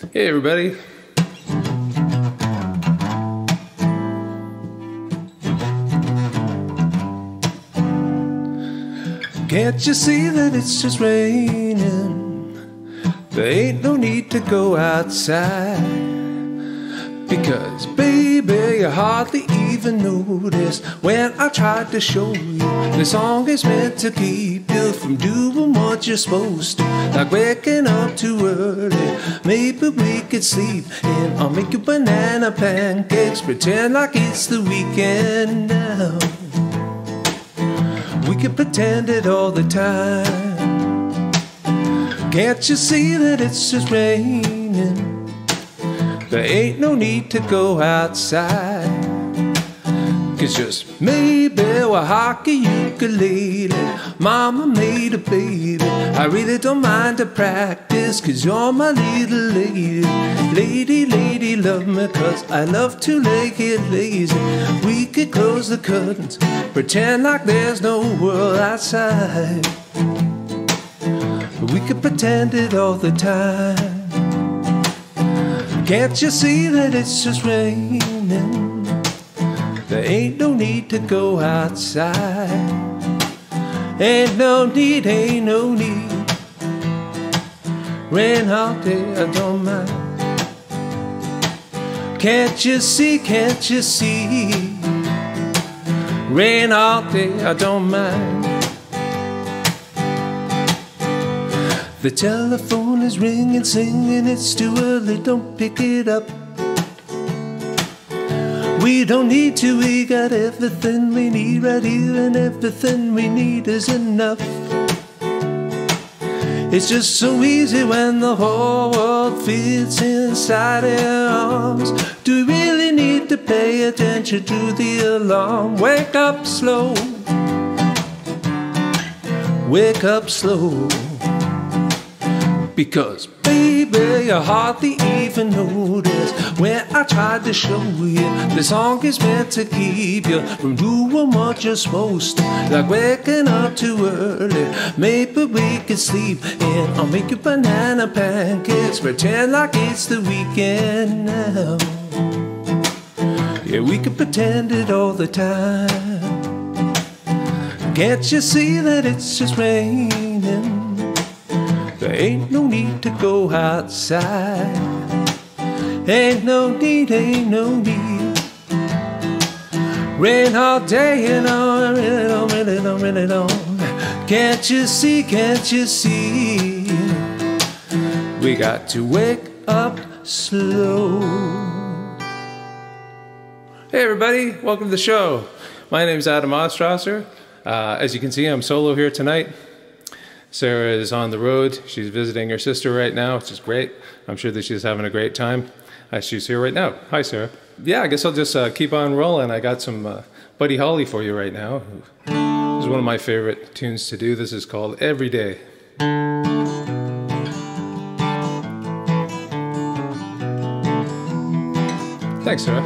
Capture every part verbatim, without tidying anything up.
Hey everybody. Can't you see that it's just raining? There ain't no need to go outside, because baby, you hardly even noticed when I tried to show you the song is meant to keep you from doing what you're supposed to, like waking up too early. Maybe we could sleep in. I'll make you banana pancakes, pretend like it's the weekend now. We can pretend it all the time. Can't you see that it's just raining? There ain't no need to go outside, 'cause just maybe we'll hockey ukulele. Mama made a baby. I really don't mind to practice, 'cause you're my little lady. Lady, lady, love me, 'cause I love to lay here lazy. We could close the curtains, pretend like there's no world outside. We could pretend it all the time. Can't you see that it's just raining? There ain't no need to go outside. Ain't no need, ain't no need. Rain all day, I don't mind. Can't you see, can't you see? Rain all day, I don't mind. The telephone is ringing, singing, it's too early, don't pick it up. We don't need to, we got everything we need right here, and everything we need is enough. It's just so easy when the whole world fits inside our arms. Do we really need to pay attention to the alarm? Wake up slow, wake up slow, because baby, you hardly even noticed when I tried to show you the song is meant to keep you from doing what you're supposed to, like waking up too early. Maybe we could sleep in. I'll make you banana pancakes, pretend like it's the weekend now. Yeah, we could pretend it all the time. Can't you see that it's just raining? There ain't no need to go outside. Ain't no need, ain't no need. Rain all day and on, really don't, really don't, really don't. Can't you see, can't you see? We got to wake up slow. Hey everybody, welcome to the show. My name is Adam Ostrosser. Uh, as you can see, I'm solo here tonight. Sarah is on the road. She's visiting her sister right now, which is great. I'm sure that she's having a great time. Uh, she's here right now. Hi, Sarah. Yeah, I guess I'll just uh, keep on rolling. I got some uh, Buddy Holly for you right now. This is one of my favorite tunes to do. This is called Every Day. Thanks, Sarah.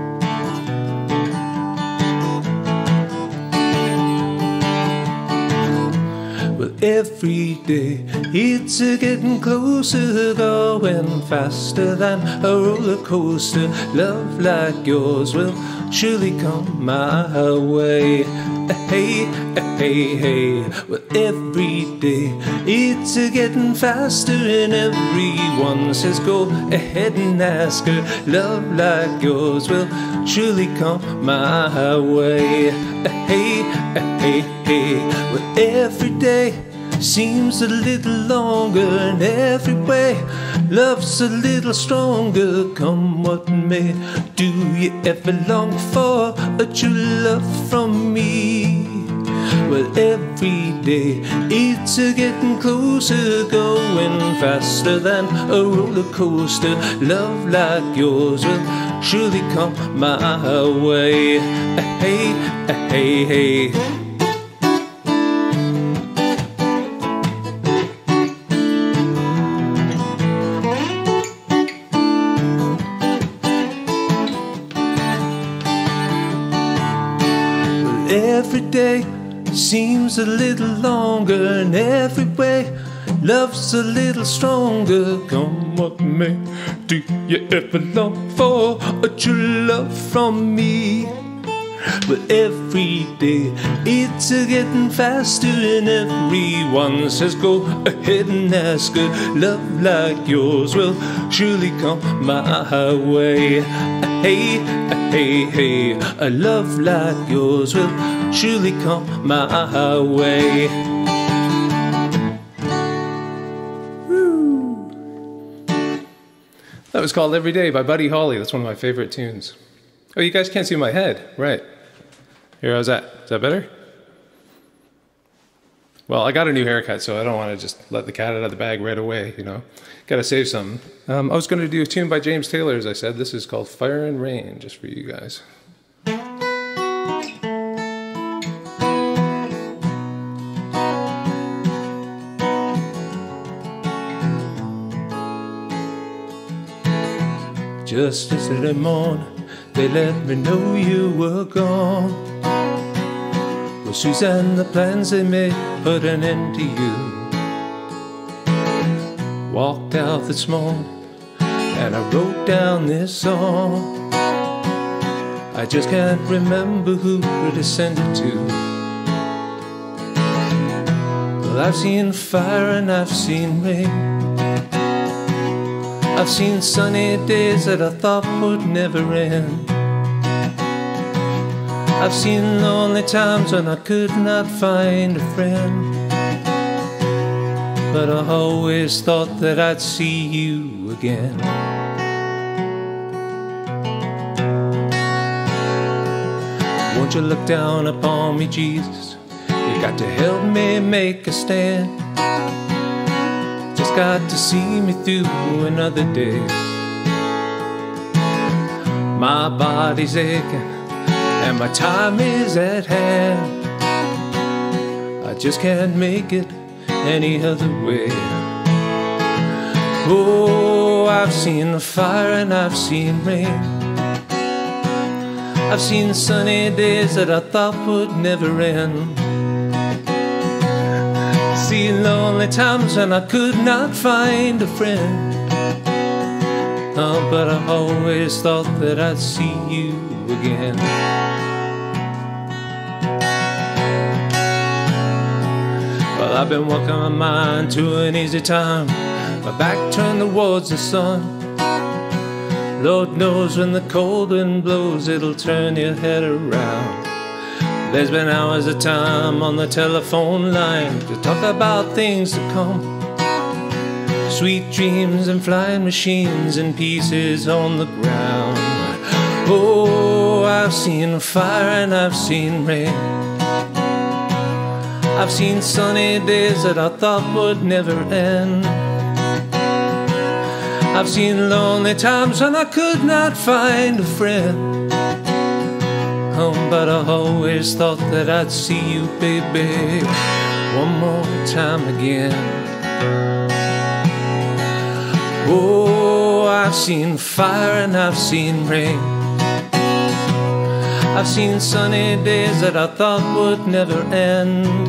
Every day it's a getting closer, going faster than a roller coaster. Love like yours will surely come my way. Hey, hey, hey. Well, every day it's a getting faster, and everyone says go ahead and ask her. Love like yours will surely come my way. Hey, hey, hey. Well, every day seems a little longer in every way. Love's a little stronger, come what may. Do you ever long for a true love from me? Well, every day it's a getting closer, going faster than a roller coaster. Love like yours will surely come my way. Hey, hey, hey. Every day seems a little longer in every way. Love's a little stronger, come what may. Do you ever long for a true love from me? But every day it's a getting faster, and everyone says go ahead and ask her. Love like yours will surely come my way. Hey, hey, hey, a love like yours will surely come my way. Woo. That was called Every Day by Buddy Holly. That's one of my favorite tunes. Oh, you guys can't see my head. Right. Here, how's that? Is that better? Well, I got a new haircut, so I don't want to just let the cat out of the bag right away, you know. Got to save something. Um, I was going to do a tune by James Taylor, as I said. This is called Fire and Rain, just for you guys. Just yesterday morning, they let me know you were gone. Well, Suzanne, the plans they made put an end to you. Walked out this morning and I wrote down this song. I just can't remember who to send it to. Well, I've seen fire and I've seen rain. I've seen sunny days that I thought would never end. I've seen lonely times when I could not find a friend. But I always thought that I'd see you again. Won't you look down upon me, Jesus? You got to help me make a stand. Just got to see me through another day. My body's aching and my time is at hand. I just can't make it any other way. Oh, I've seen the fire and I've seen rain. I've seen sunny days that I thought would never end. Seen lonely times when I could not find a friend. Oh, but I always thought that I'd see you again. Well, I've been walking my mind to an easy time, my back turned towards the sun. Lord knows when the cold wind blows, it'll turn your head around. There's been hours of time on the telephone line to talk about things to come. Sweet dreams and flying machines and pieces on the ground. Oh, I've seen fire and I've seen rain. I've seen sunny days that I thought would never end. I've seen lonely times when I could not find a friend. Oh, but I always thought that I'd see you, baby, one more time again. Oh, I've seen fire and I've seen rain. I've seen sunny days that I thought would never end.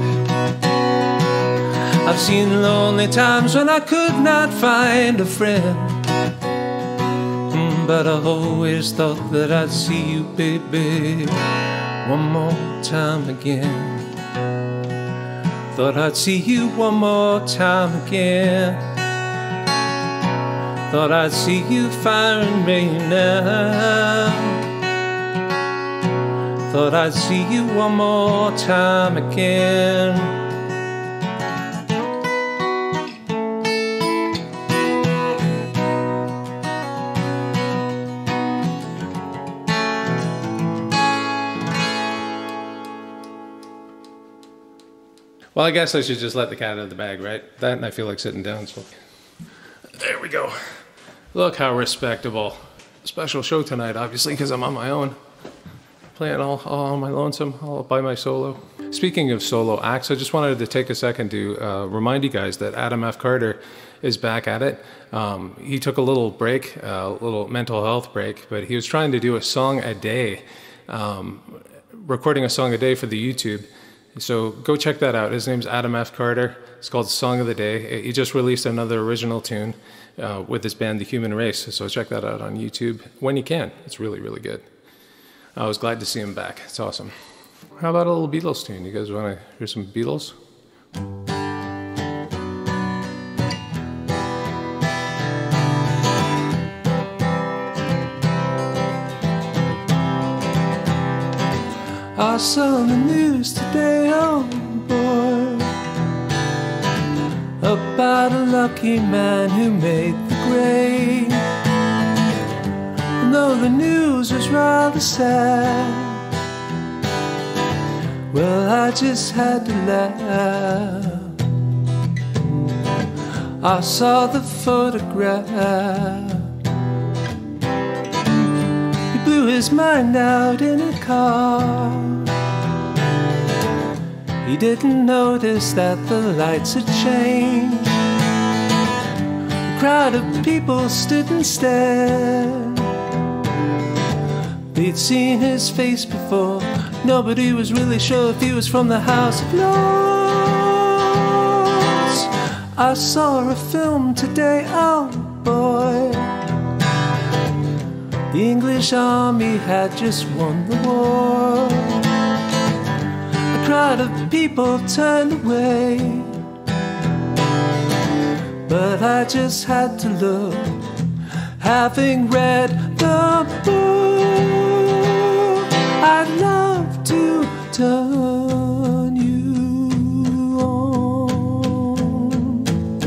I've seen lonely times when I could not find a friend. Mm, but I always thought that I'd see you, baby, one more time again. Thought I'd see you one more time again. Thought I'd see you fire and rain now. Thought I'd see you one more time again. Well, I guess I should just let the cat out of the bag, right? That and I feel like sitting down, so there we go. Look how respectable. Special show tonight, obviously, because I'm on my own. Playing all, all on my lonesome, all by my solo. Speaking of solo acts, I just wanted to take a second to uh, remind you guys that Adam F. Carter is back at it. Um, he took a little break, a uh, little mental health break, but he was trying to do a song a day, um, recording a song a day for the YouTube. So go check that out. His name's Adam F. Carter. It's called Song of the Day. He just released another original tune uh, with his band, The Human Race. So check that out on YouTube when you can. It's really, really good. I was glad to see him back. It's awesome. How about a little Beatles tune? You guys want to hear some Beatles? I saw the news today, oh boy, about a lucky man who made the grade. And though the news was rather sad, well, I just had to laugh. I saw the photograph. He blew his mind out in a car. He didn't notice that the lights had changed. A crowd of people stood and stared. They'd seen his face before. Nobody was really sure if he was from the House of Lords. I saw a film today, oh boy. The English army had just won the war. A crowd of people turned away, but I just had to look, having read the book. I'd love to turn you on.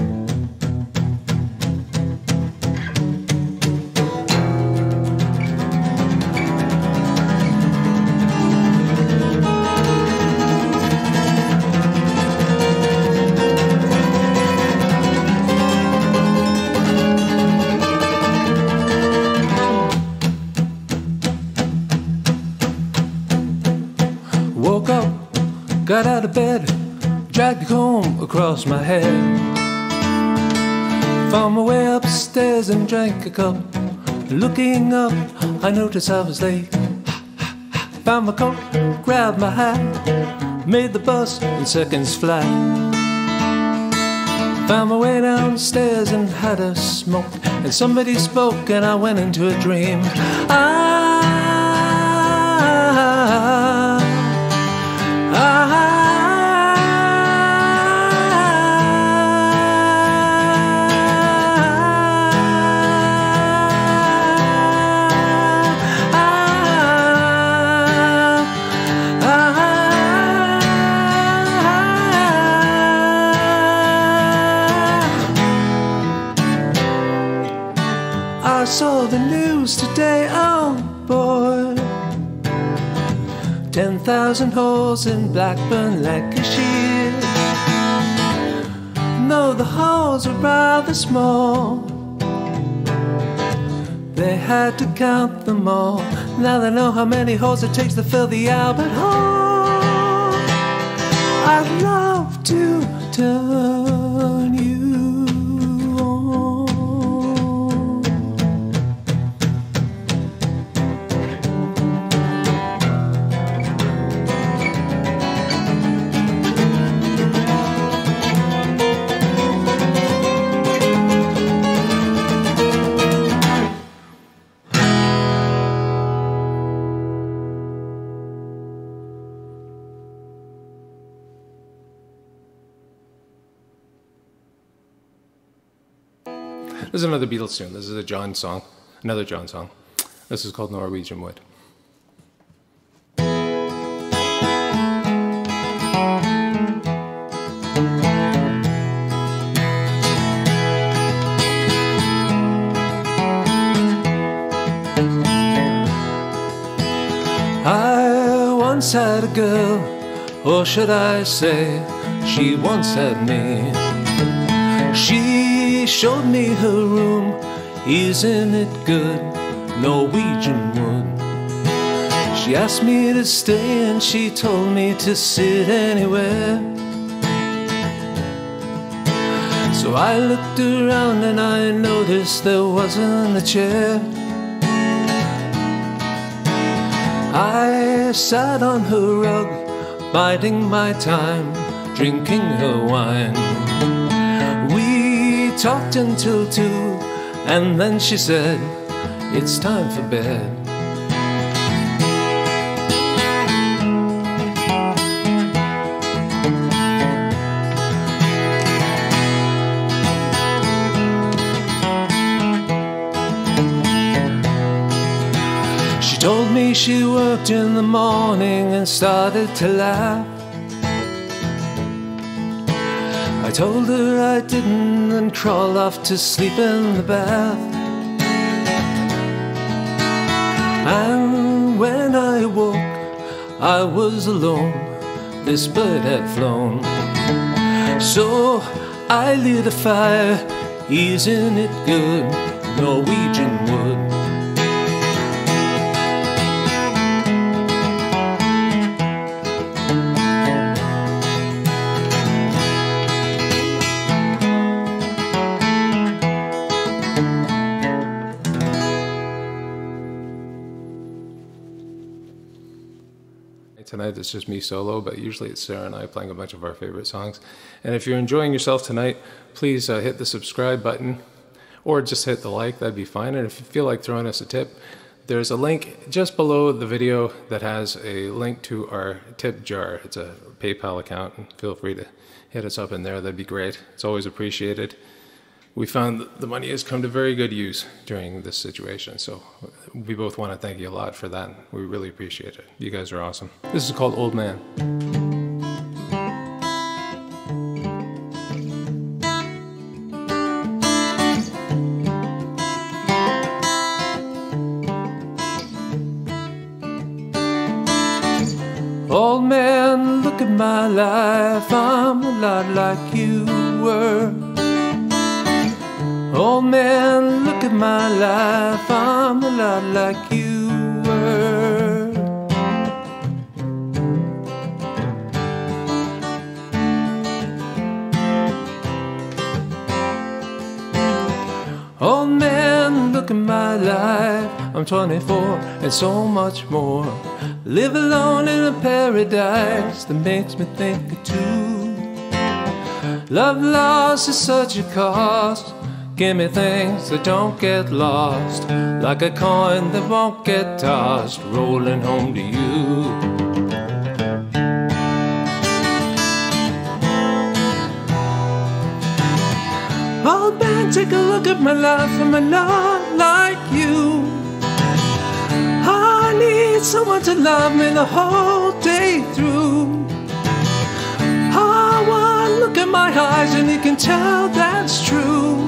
Woke up, got out of bed, dragged the comb across my head. Found my way upstairs and drank a cup. Looking up, I noticed I was late. Found my coat, grabbed my hat, made the bus in seconds flat. Found my way downstairs and had a smoke, and somebody spoke and I went into a dream. I I saw the news today, oh boy. Ten thousand holes in Blackburn, Lancashire. No, the holes were rather small. They had to count them all. Now they know how many holes it takes to fill the Albert Hall. I'd love to turn you on. This is another Beatles tune. This is a John song, another John song. This is called Norwegian Wood. I once had a girl, or should I say, she once had me. She showed me her room, isn't it good, Norwegian wood. She asked me to stay and she told me to sit anywhere. So I looked around and I noticed there wasn't a chair. I sat on her rug, biding my time, drinking her wine. We talked until two, and then she said, it's time for bed. She told me she worked in the morning and started to laugh. I told her I didn't and crawled off to sleep in the bath. And when I woke, I was alone. This bird had flown. So I lit a fire, easing it good, Norwegian wood. Tonight it's just me solo, but usually it's Sarah and I playing a bunch of our favorite songs. And if you're enjoying yourself tonight, please uh, hit the subscribe button or just hit the like, that'd be fine. And if you feel like throwing us a tip, there's a link just below the video that has a link to our tip jar. It's a PayPal account, and feel free to hit us up in there, that'd be great. It's always appreciated. We found that the money has come to very good use during this situation, so we both want to thank you a lot for that. We really appreciate it. You guys are awesome. This is called Old Man. Old man, look at my life, I'm a lot like you were. Old man, look at my life, I'm a lot like you were. Old man, look at my life, I'm twenty-four and so much more. Live alone in a paradise that makes me think of two. Love lost is such a cost. Give me things that don't get lost, like a coin that won't get tossed, rolling home to you. Old man, take a look at my life, I'm a lot like you. I need someone to love me the whole day through. I want to look at my eyes and you can tell that's true.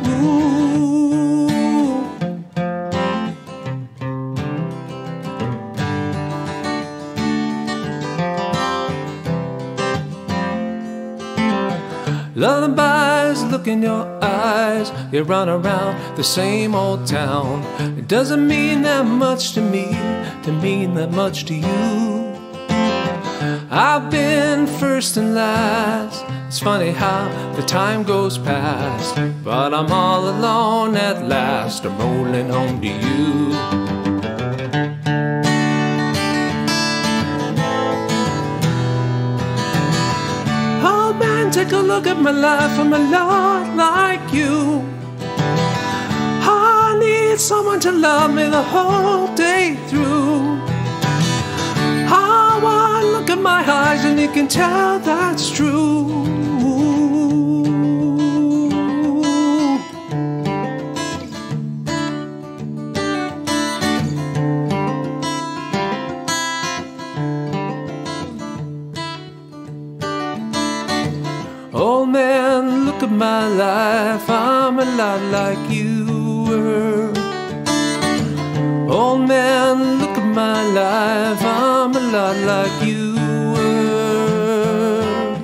Lullabies, look in your eyes. You run around the same old town. It doesn't mean that much to me, to mean that much to you. I've been first and last. It's funny how the time goes past, but I'm all alone at last. I'm rolling home to you. Old man, take a look at my life, I'm a lot like you. I need someone to love me the whole day through. I want to look at my eyes and you can tell that's true. Old man, look at my life, I'm a lot like you were. Old man, look at my life, I'm a lot like you were.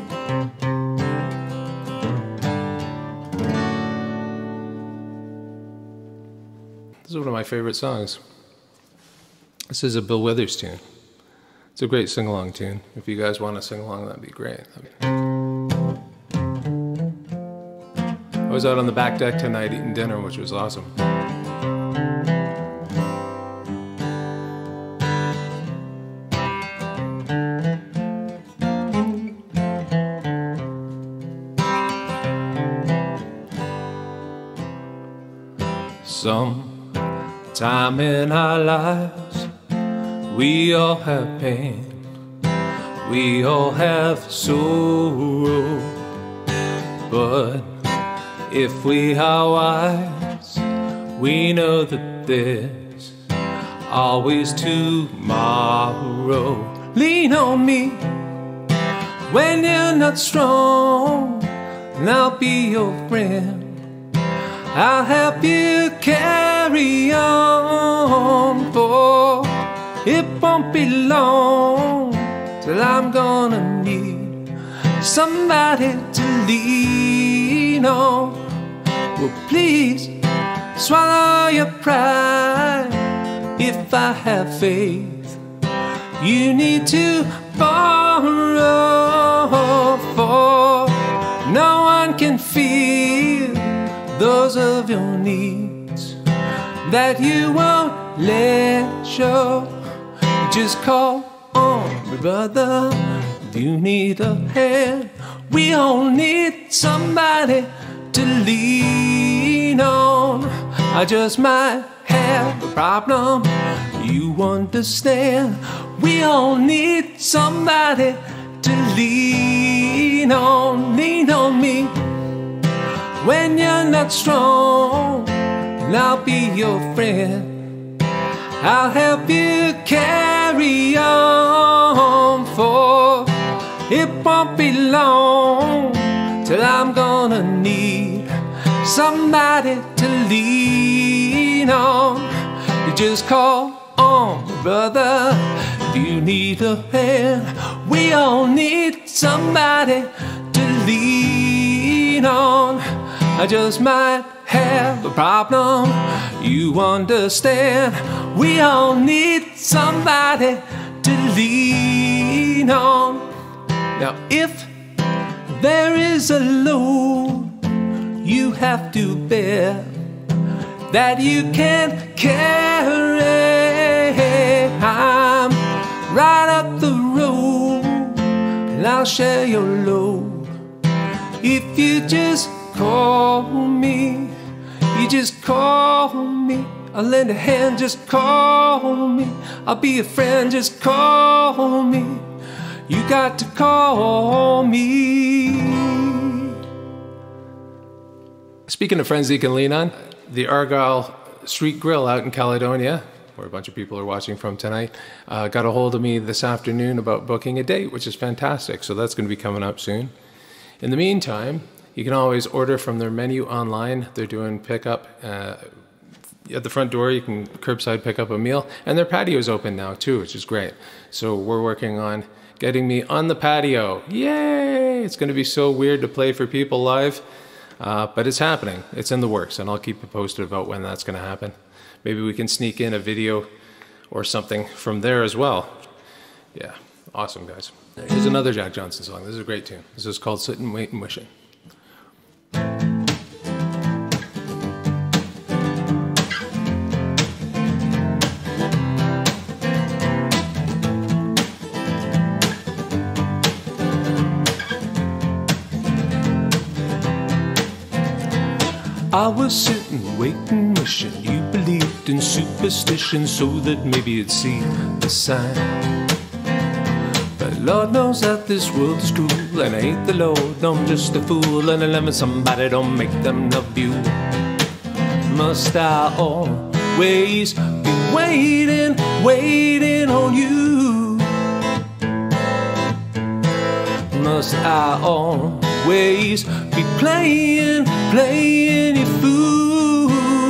This is one of my favorite songs. This is a Bill Withers tune. It's a great sing-along tune. If you guys want to sing along, that'd be great. I was out on the back deck tonight eating dinner, which was awesome. some time in our lives, we all have pain, we all have sorrow. But if we are wise, we know that there's always tomorrow. Lean on me when you're not strong, and I'll be your friend. I'll help you carry on, for it won't be long till I'm gonna need somebody to lean on. Well, please swallow your pride. If I have faith, you need to borrow, for no one can feel those of your needs that you won't let show. Just call on me, brother, if you need a hand. We all need somebody to lean on. I just might have a problem, you understand. We all need somebody to lean on. Lean on me when you're not strong, and I'll be your friend. I'll help you carry on, for it won't be long till I'm gonna need somebody to lean on. You just call on me, brother, if you need a hand. We all need somebody to lean on. I just might have a problem, you understand. We all need somebody to lean on. Now if there is a load you have to bear that you can't carry, I'm right up the road and I'll share your load. If you just call me, you just call me. I'll lend a hand, just call me. I'll be a friend, just call me. You got to call me. Speaking of friends you can lean on, the Argyle Street Grill out in Caledonia, where a bunch of people are watching from tonight, uh, got a hold of me this afternoon about booking a date, which is fantastic. So that's going to be coming up soon. In the meantime, you can always order from their menu online. They're doing pickup uh, at the front door. You can curbside pick up a meal, and their patio is open now too, which is great. So we're working on getting me on the patio. Yay! It's going to be so weird to play for people live, uh, but it's happening. It's in the works, and I'll keep you posted about when that's going to happen. Maybe we can sneak in a video or something from there as well. Yeah, awesome, guys. Here's another Jack Johnson song. This is a great tune. This is called Sittin, Waitin, Wishin. I was sitting, waiting, wishing you believed in superstition, so that maybe you'd see the sign. But Lord knows that this world is cruel, and I ain't the Lord, no, I'm just a fool, and I love somebody, don't make them love you. Must I always be waiting, waiting on you? Must I always be playing, playing you fool?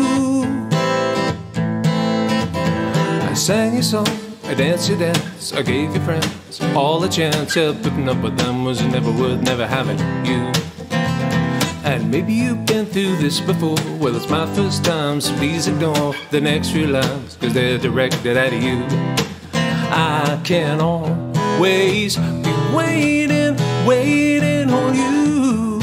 I sang your song, I danced your dance, I gave your friends all a chance. Yeah, putting up with them was never worth never having you. And maybe you've been through this before. Well, it's my first time, so please ignore the next few lines, cause they're directed at you. I can always be waiting, waiting on you.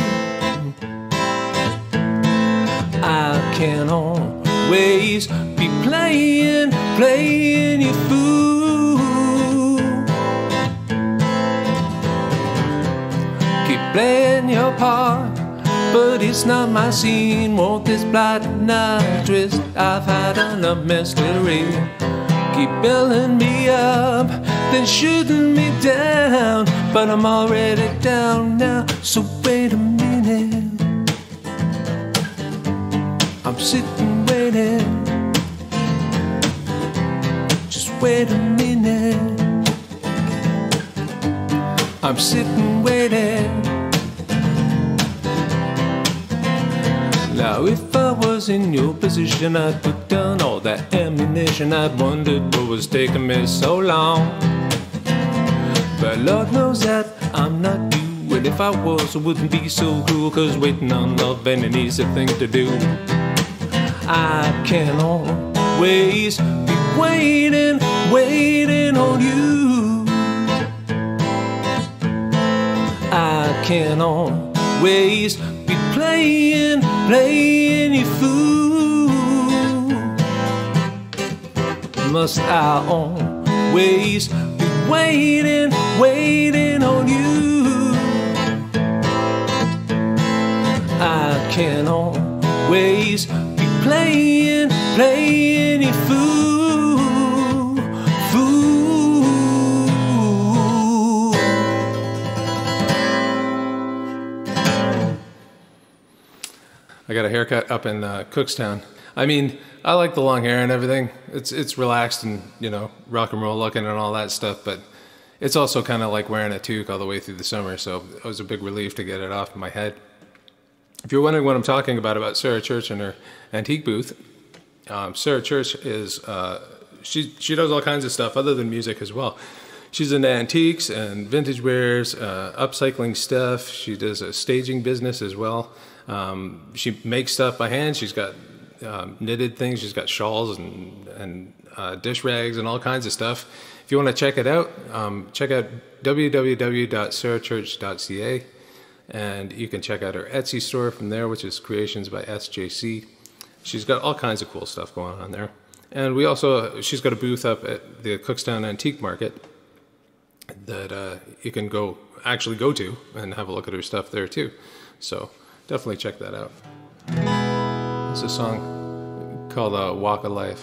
I can always be playing, playing you fool. Keep playing your part, but it's not my scene. Won't this blighted night twist? I've had enough mystery. Keep building me up, then shooting me down, but I'm already down now, so wait a minute. I'm sitting waiting. Just wait a minute. I'm sitting waiting. Now if I was in your position, I'd put down all that ammunition. I'd wondered what was taking me so long, but Lord knows that I'm not you. And if I was, I wouldn't be so cruel, 'cause waiting on love ain't an easy thing to do. I can always be waiting, waiting on you. I can always be playing, playing you fool. Must I always be waiting, waiting on you? I can always be playing, playing you fool, fool. I got a haircut up in uh, Cookstown. I mean, I like the long hair and everything. It's it's relaxed and, you know, rock and roll looking and all that stuff, but it's also kind of like wearing a toque all the way through the summer, so it was a big relief to get it off my head. If you're wondering what I'm talking about, about Sarah Church and her antique booth, um, Sarah Church is, uh, she, she does all kinds of stuff other than music as well. She's into antiques and vintage wares, uh, upcycling stuff. She does a staging business as well. Um, she makes stuff by hand. She's got um, knitted things. She's got shawls and, and uh, dish rags and all kinds of stuff. If you want to check it out, um, check out w w w dot sarah church dot c a, and you can check out her Etsy store from there, which is Creations by S J C. She's got all kinds of cool stuff going on there. And we also, she's got a booth up at the Cookstown Antique Market that uh, you can go actually go to and have a look at her stuff there too. So definitely check that out. It's a song called uh, Walk of Life.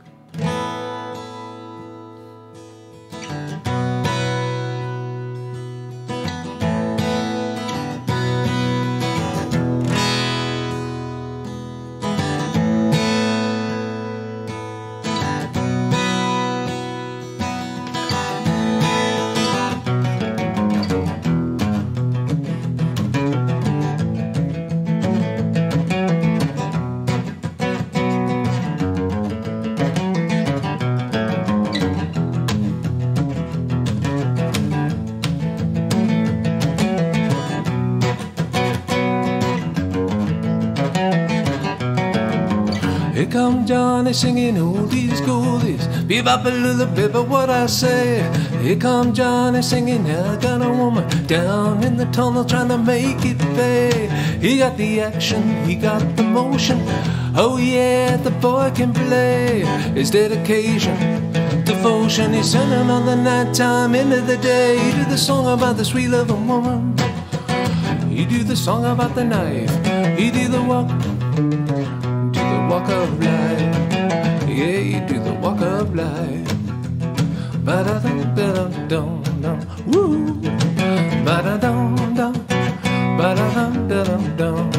Here come Johnny singing oldies goldies, bebop a little bit, but what I say. Here come Johnny singing, I got a woman down in the tunnel trying to make it pay. He got the action, he got the motion, oh yeah, the boy can play. His dedication, devotion, he's sending on the night time into the day. He do the song about the sweet loving woman, he do the song about the knife, he do the walk, walk of life, yeah, you do the walk of life. Ba-da-dum-da-dum-dum-dum, woo. Ba-da-dum-dum, ba-da-dum-da-dum-dum.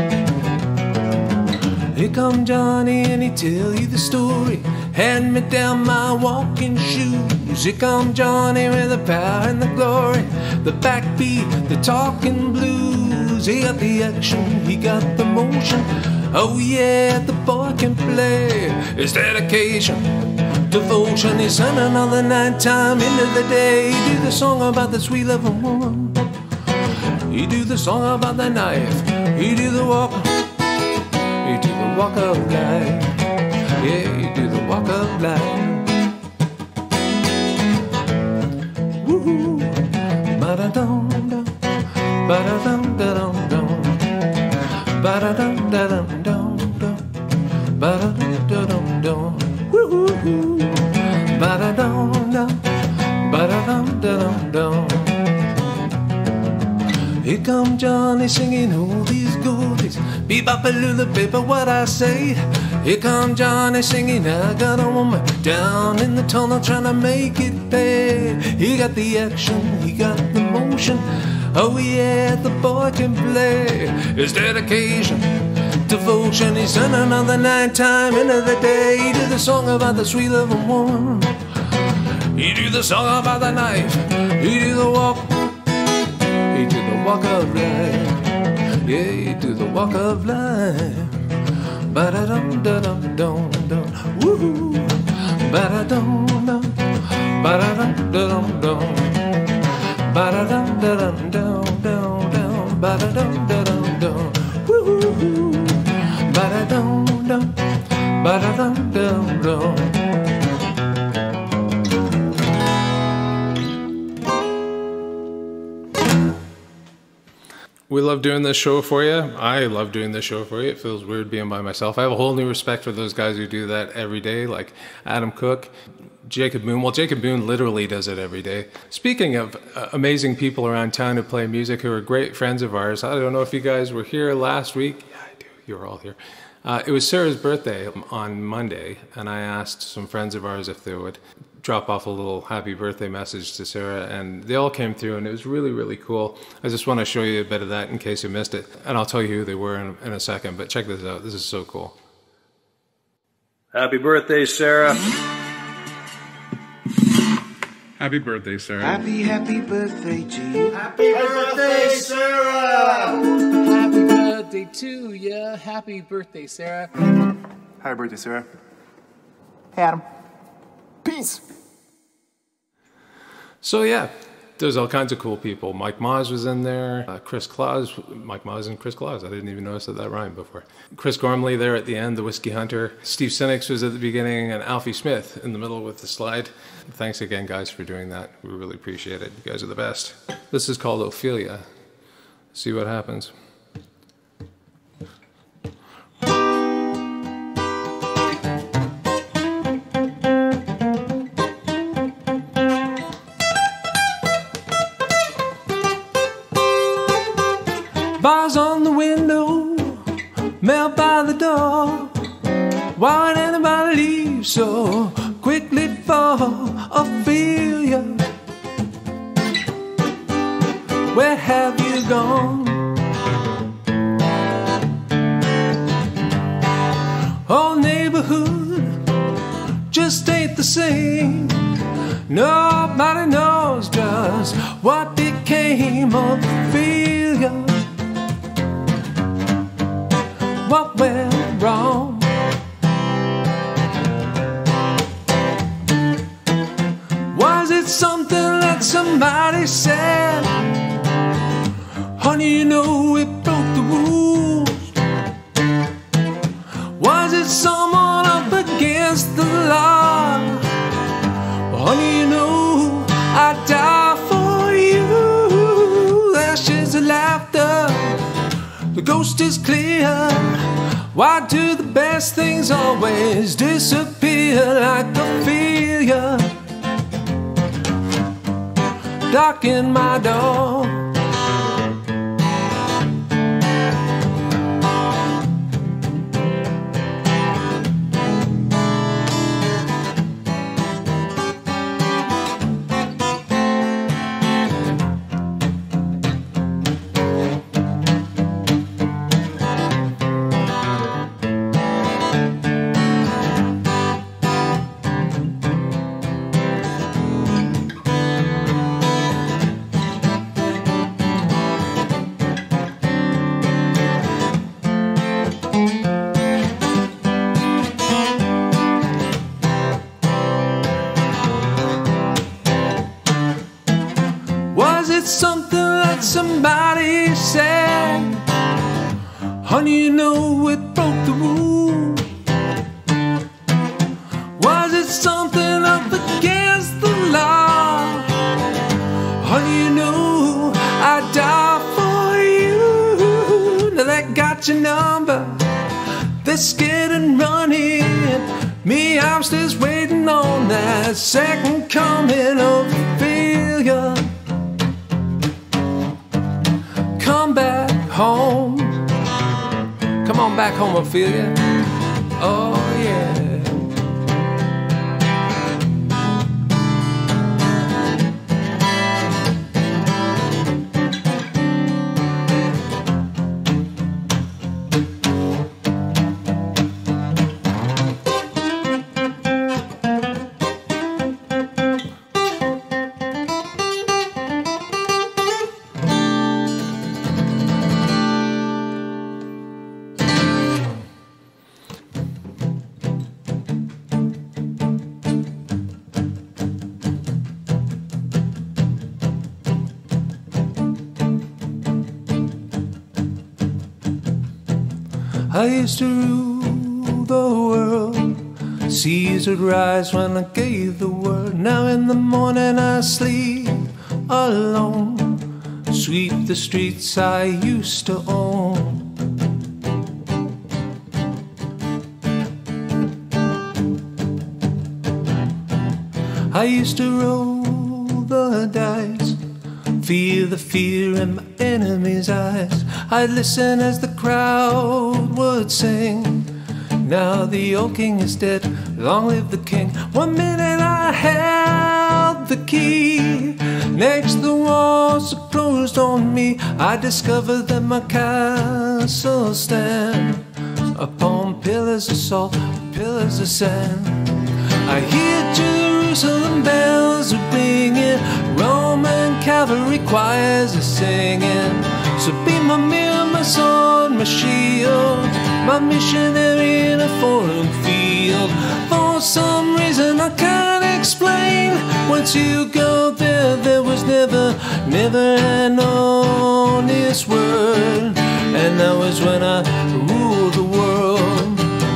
Here come Johnny and he tell you the story. Hand me down my walking shoes. Here come Johnny with the power and the glory, the backbeat, the talking blues. He got the action, he got the motion, oh yeah, the boy can play. His dedication, devotion, he's sent another night time into the day. He do the song about the sweet loving woman, he do the song about the knife, he do the walk, he do the walk of life, yeah, he do the walk of life. Woo-hoo, ba-da-dum-dum, ba-da-dum-da-dum-dum, ba-da-dum-da-dum-dum, ba-da-dum-da-dum-dum, woo-hoo, ba-da-dum-dum, ba-da-dum-da-dum-dum. Here come Johnny singing all these goldies. Bebop-a-lula, baby, what I say. Here come Johnny singing, I got a woman down in the tunnel trying to make it pay. He got the action, he got the motion. Oh yeah, the boy can play. His dedication, devotion, he sent another night time into the day. He did the song about the sweet loving woman. He do the song about the knife. He do the walk. He do the walk of life. Yeah, he do the walk of life. Ba-da-dum, da-dum, dum, dum. Woo-hoo. Ba-da-dum, dum. Ba-da-dum, da-dum, dum. Ba-da-dum, da-dum, dum, dum, dum. Ba-da-dum, da-dum, dum. Woo-hoo. Ba-da-dum, dum. Ba-da-dum, dum, dum. We love doing this show for you. I love doing this show for you. It feels weird being by myself. I have a whole new respect for those guys who do that every day, like Adam Cook, Jacob Boone. Well, Jacob Boone literally does it every day. Speaking of uh, amazing people around town who play music who are great friends of ours, I don't know if you guys were here last week. Yeah, I do. You were all here. Uh, it was Sarah's birthday on Monday, and I asked some friends of ours if they would drop off a little happy birthday message to Sarah, and they all came through, and it was really, really cool. I just want to show you a bit of that in case you missed it, and I'll tell you who they were in, in a second, but check this out. This is so cool. Happy birthday, Sarah. Happy birthday, Sarah. Happy, happy birthday to you. Happy birthday, Sarah. Happy birthday to you. Happy birthday, Sarah. Happy birthday, Sarah. Hey, Adam. Peace. So yeah, there's all kinds of cool people. Mike Moz was in there. Uh, Chris Claus, Mike Moz and Chris Claus. I didn't even notice that that rhymed before. Chris Gormley there at the end, the Whiskey Hunter. Steve Sinix was at the beginning, and Alfie Smith in the middle with the slide. Thanks again, guys, for doing that. We really appreciate it. You guys are the best. This is called Ophelia. See what happens. Bars on the window, mail by the door. Why would anybody leave so quickly for Ophelia? Where have you gone? Whole neighborhood just ain't the same. Nobody knows just what became of Ophelia. What went wrong? Was it something that somebody said? Honey, you know it broke the rules. Was it someone up against the law? Honey, you know I'd die for you. Ashes of laughter, the ghost is clear. Why do the best things always disappear like Ophelia? Darken my door. Something that somebody said. Honey, you know it broke the rules. Was it something up against the law? Honey, you know I'd die for you. Now that got your number. They're scared and running. Me, I'm still waiting on that second coming of Ophelia. home. Come on back home, Ophelia. Oh yeah. I used to rule the world. Seas would rise when I gave the word. Now in the morning I sleep alone. Sweep the streets I used to own. I used to roll the dice, feel the fear in my enemy's eyes. I'd listen as the crowd would sing. Now the old king is dead, long live the king. One minute I held the key, next the walls are closed on me. I discovered that my castle stand upon pillars of salt, pillars of sand. I hear Jerusalem bells are ringing, Roman cavalry choirs are singing. So be my mirror, my sword, my shield, my missionary in a foreign field. For some reason I can't explain, once you go there, there was never, never an honest word. And that was when I ruled the world.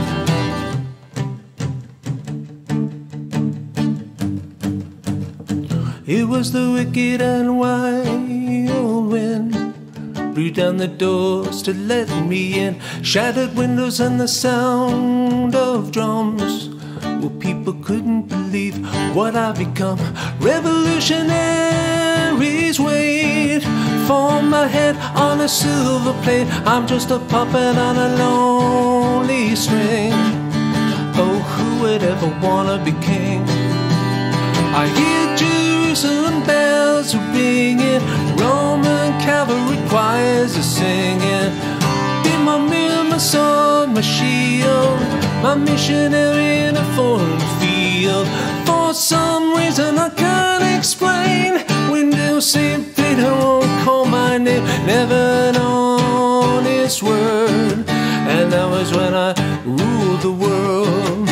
It was the wicked and wild wind blew down the doors to let me in. Shattered windows and the sound of drums. Well, people couldn't believe what I've become. Revolutionaries wait for my head on a silver plate. I'm just a puppet on a lonely string. Oh, who would ever wanna be king? I hear Jerusalem bells are ringing, Roman cavalry choirs are singing. Be my mirror, my sword, my shield, my missionary in a foreign field. For some reason I can't explain, windows Saint Peter won't call my name, never an honest word. And that was when I ruled the world.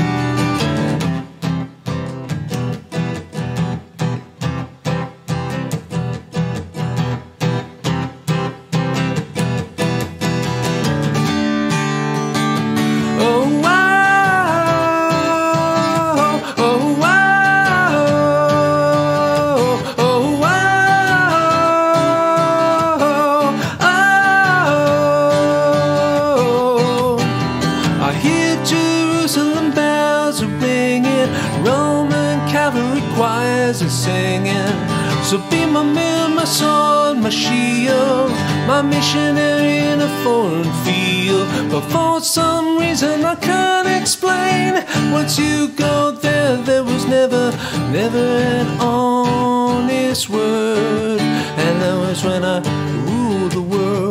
So be my mirror, my sword, my shield, my missionary in a foreign field. But for some reason I can't explain, once you go there, there was never, never an honest word. And that was when I ruled the world.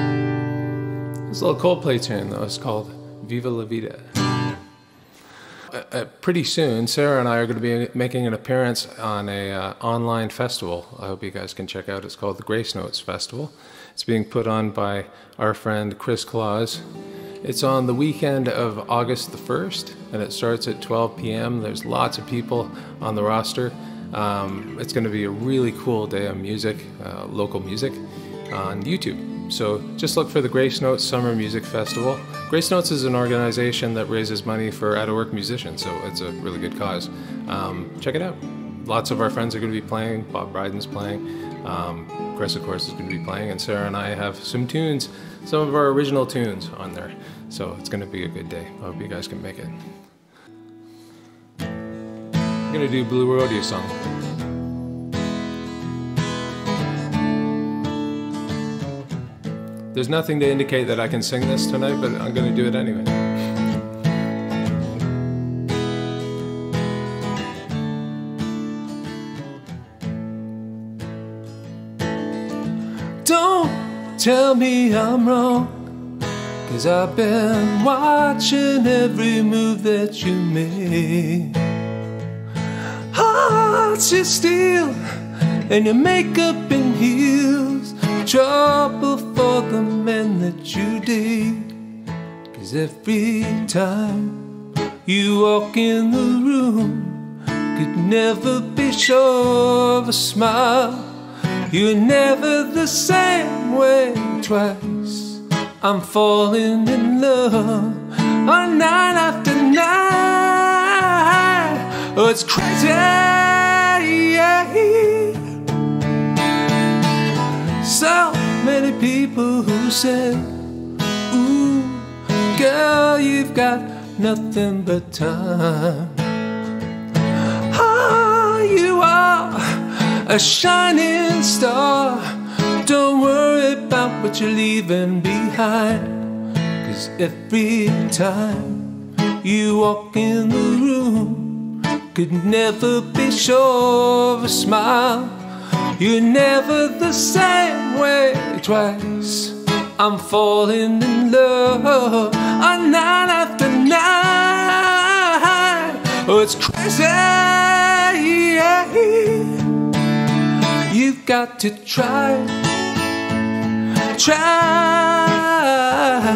This little Coldplay tune though is called Viva la Vida. uh, pretty soon, Sarah and I are going to be making an appearance on a uh, online festival. I hope you guys can check out. It's called the Grace Notes Festival. It's being put on by our friend Chris Claus. It's on the weekend of August the first, and it starts at twelve p m There's lots of people on the roster. Um, it's going to be a really cool day of music, uh, local music, on YouTube. So just look for the Grace Notes Summer Music Festival. Grace Notes is an organization that raises money for out-of-work musicians, so it's a really good cause. Um, check it out. Lots of our friends are going to be playing. Bob Bryden's playing. Um, Chris, of course, is going to be playing, and Sarah and I have some tunes, some of our original tunes on there. So it's going to be a good day. I hope you guys can make it. I'm going to do Blue Rodeo song. There's nothing to indicate that I can sing this tonight, but I'm going to do it anyway. Don't tell me I'm wrong, 'cause I've been watching every move that you made. Hearts you steal, and your makeup in heels, trouble for the men that you date. 'Cause every time you walk in the room, could never be sure of a smile. You're never the same way twice. I'm falling in love on night after night. Oh, it's crazy, yeah. So many people who said, ooh, girl, you've got nothing but time. Ah, you are a shining star. Don't worry about what you're leaving behind, 'cause every time you walk in the room, could never be sure of a smile. You're never the same way twice. I'm falling in love on night after night. Oh, it's crazy, yeah. You've got to try, try,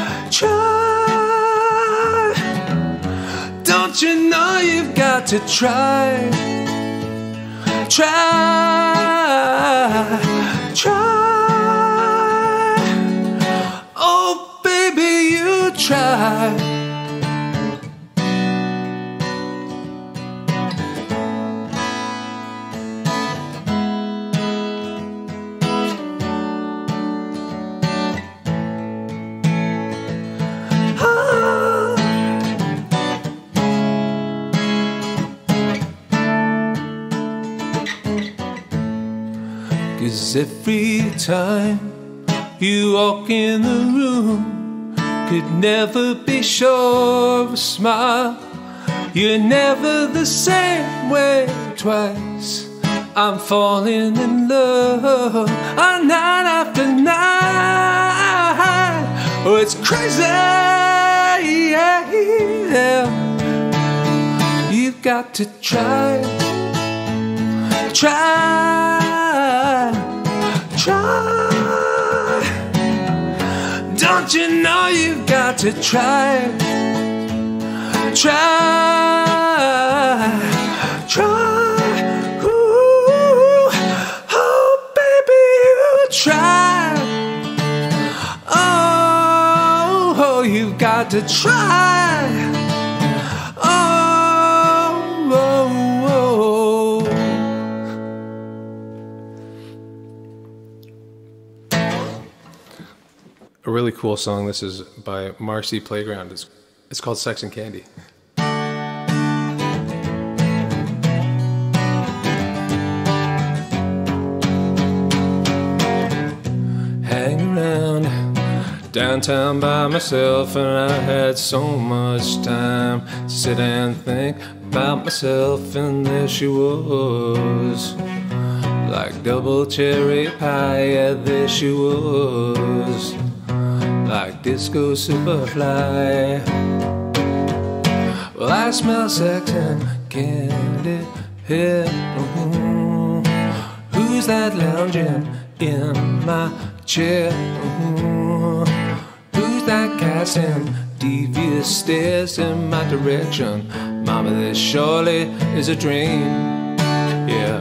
try. Don't you know you've got to try, try, try. Oh, baby, you try. Cause every time you walk in the room, could never be sure of a smile. You're never the same way twice. I'm falling in love on night after night. Oh, it's crazy, yeah. You've got to try, try, try. Don't you know you've got to try, try, try. Ooh, oh, baby, you try. Oh, oh, you've got to try. Oh, oh, oh. A really cool song. This is by Marcy Playground. It's, it's called Sex and Candy. Hang around downtown by myself, and I had so much time to sit and think about myself, and there she was, like double cherry pie. Yeah, there she was, like disco superfly. Well, I smell sex and candy here. Ooh. Who's that lounging in my chair? Ooh. Who's that casting devious stares in my direction? Mama, this surely is a dream. Yeah.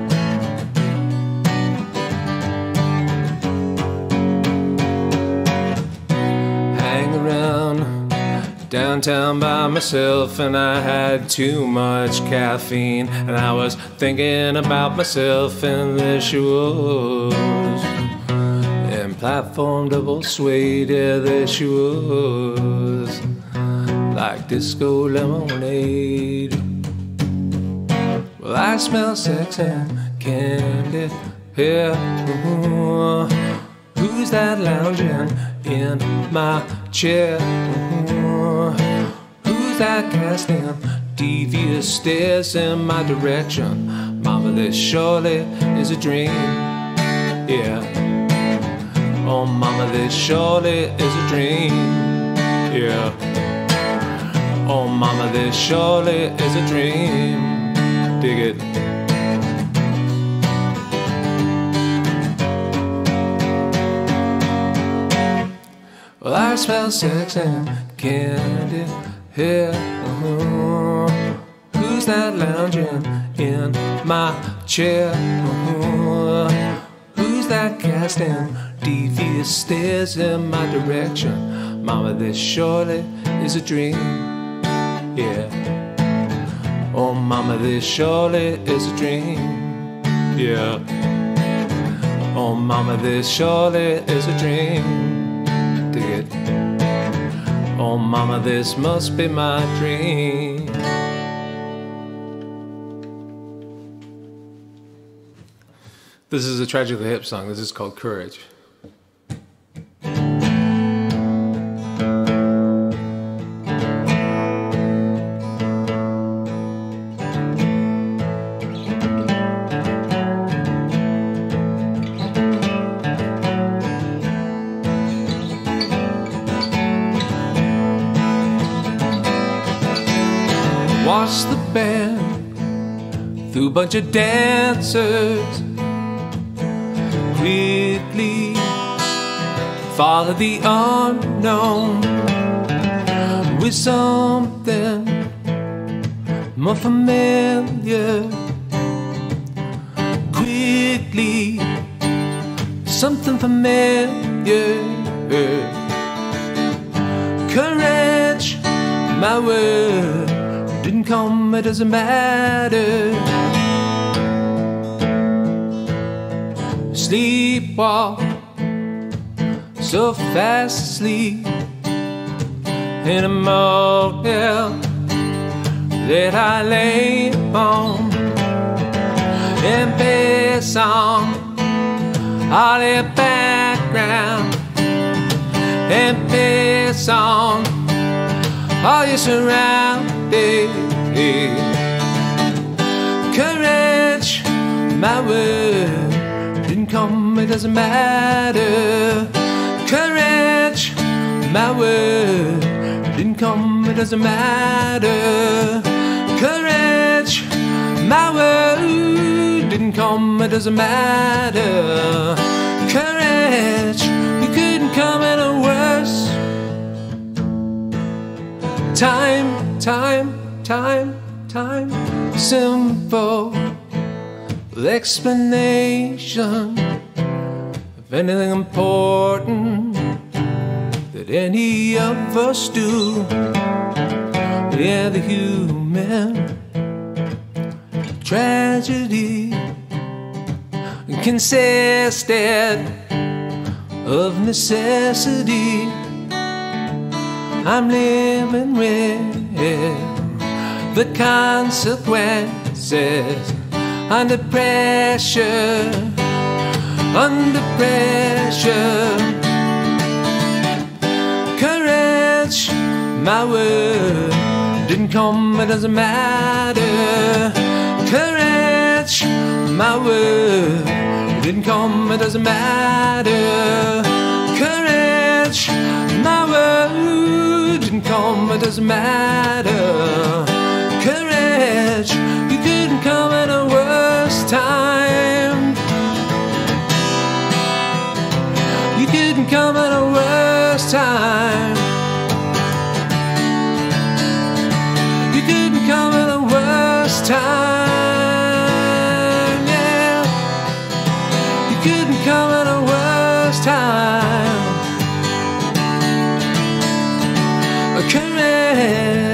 Hang around downtown by myself, and I had too much caffeine, and I was thinking about myself, and there she was, and platform double suede, yeah, there she was, like disco lemonade. Well, I smell sex and candy here. Ooh. Who's that lounging in my chair? Ooh. Who's that casting devious stares in my direction? Mama, this surely is a dream. Yeah. Oh, mama, this surely is a dream. Yeah. Oh, mama, this surely is a dream. Dig it. Well, I smell sex and candy here. Uh-huh. Who's that lounging in my chair? Uh-huh. Who's that casting devious stares in my direction? Mama, this surely is a dream. Yeah. Oh, mama, this surely is a dream. Yeah. Oh, mama, this surely is a dream. Dig it. Oh, mama, this must be my dream. This is a Tragically Hip song. This is called Courage. Watch the band through a bunch of dancers. Quickly follow the unknown with something more familiar. Quickly, something familiar. Courage, my word, didn't come, it doesn't matter. Sleepwalk, so fast asleep in a motel that I lay on and pass on all the background and pass on all your surroundings. Courage, my word, didn't come, it doesn't matter. Courage, my word, didn't come, it doesn't matter. Courage, my word, didn't come, it doesn't matter. Courage, you couldn't come at a worse time, time, time, time. Simple explanation of anything important that any of us do. Yeah, the human tragedy consisted of necessity. I'm living with the consequences under pressure, under pressure. Courage, my word, didn't come, it doesn't matter. Courage, my word, didn't come, it doesn't matter. Courage, my word, couldn't come, it doesn't matter. Courage, you couldn't come at a worse time. You couldn't come at a worse time. You couldn't come at a worse time, yeah. You couldn't come at a worse time. Courage.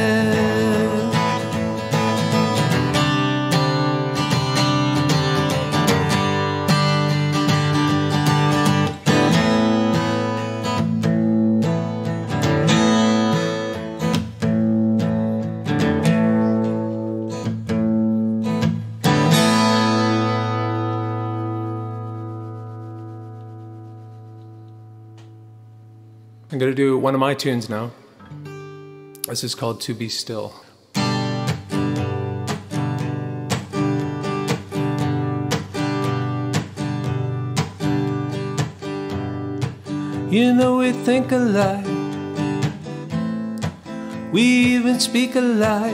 I'm going to do one of my tunes now. This is called To Be Still. You know we think alike, we even speak alike.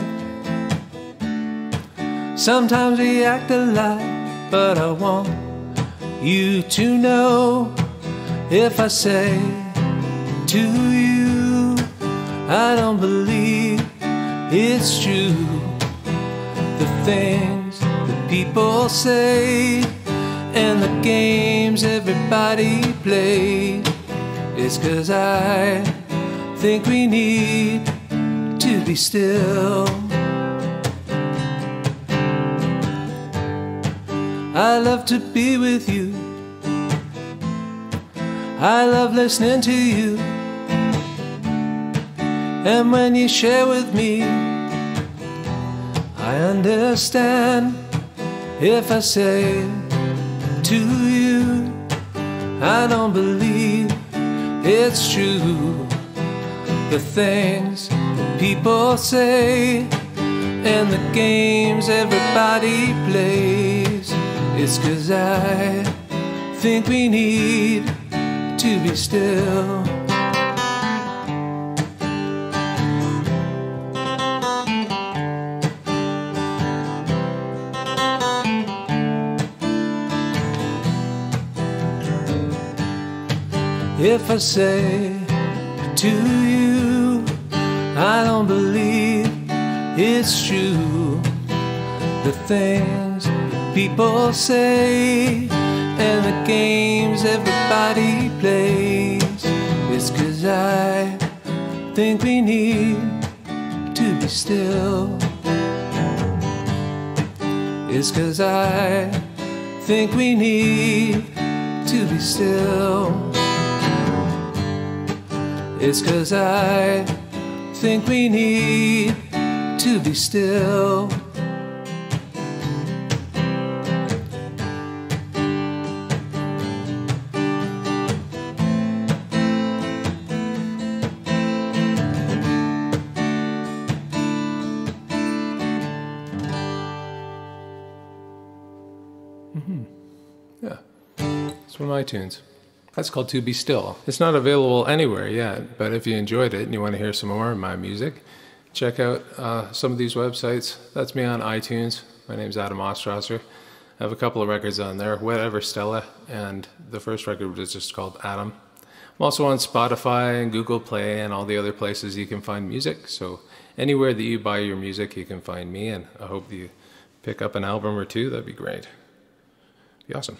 Sometimes we act alike, but I want you to know, if I say to you, I don't believe it's true. The things that people say and the games everybody plays, it's 'cause I think we need to be still. I love to be with you, I love listening to you, and when you share with me, I understand. If I say to you, I don't believe it's true. The things that people say and the games everybody plays, it's 'cause I think we need to be still. If I say to you, I don't believe it's true. The things people say and the games everybody plays, it's 'cause I think we need to be still. It's 'cause I think we need to be still. It's 'cause I think we need to be still. Mm-hmm. Yeah, it's one of my tunes. That's called To Be Still. It's not available anywhere yet, but if you enjoyed it and you want to hear some more of my music, check out uh, some of these websites. That's me on iTunes. My name's Adam Ostrosser. I have a couple of records on there, Whatever Stella, and the first record was just called Adam. I'm also on Spotify and Google Play and all the other places you can find music. So anywhere that you buy your music, you can find me, and I hope you pick up an album or two. That'd be great. Be awesome.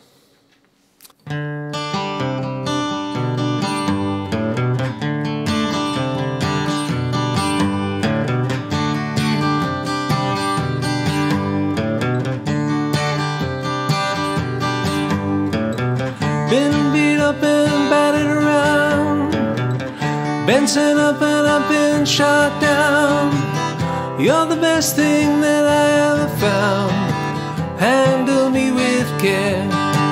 Been beat up and battered around, been sent up and I've been shot down. You're the best thing that I ever found. Handle me with care.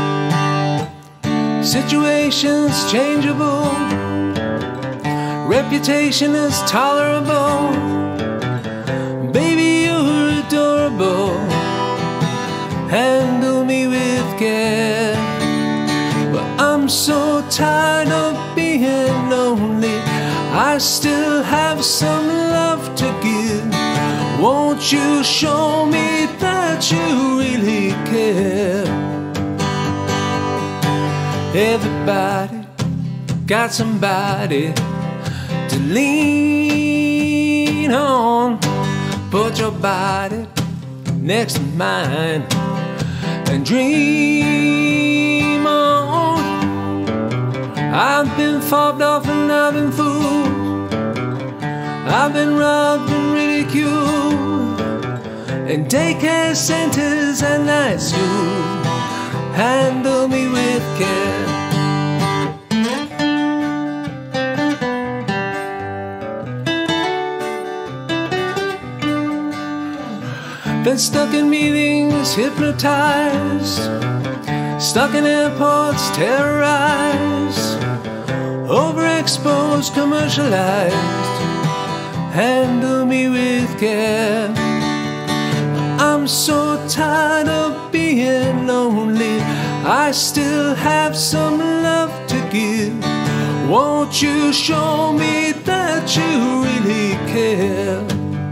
Situation's changeable, reputation is tolerable. Baby, you're adorable. Handle me with care. I'm so tired of being lonely. I still have some love to give. Won't you show me that you really care? Everybody got somebody to lean on. Put your body next to mine and dream on. I've been fobbed off and I've been fooled. I've been robbed and ridiculed in daycare centers and night school. Handle me with care. Been stuck in meetings, hypnotized, stuck in airports, terrorized, overexposed, commercialized. Handle me with care. I'm so tired of being lonely. I still have some love to give. Won't you show me that you really care?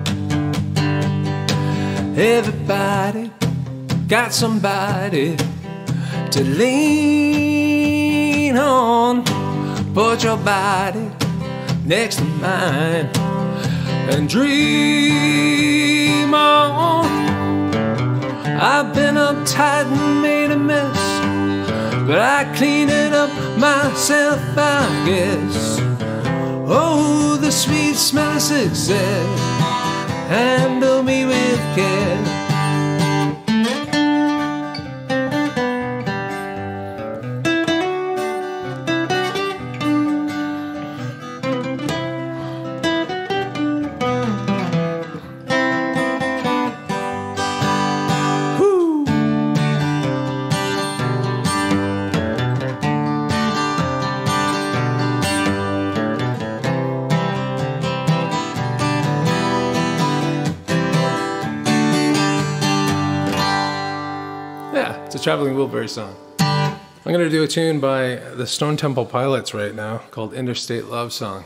Everybody got somebody to lean on. Put your body next to mine and dream on. I've been uptight and made a mess, but I cleaned it up myself, I guess. Oh, the sweet smell of success. Handle me with care. It's a traveling Wilburys song. I'm going to do a tune by the Stone Temple Pilots right now called Interstate Love Song.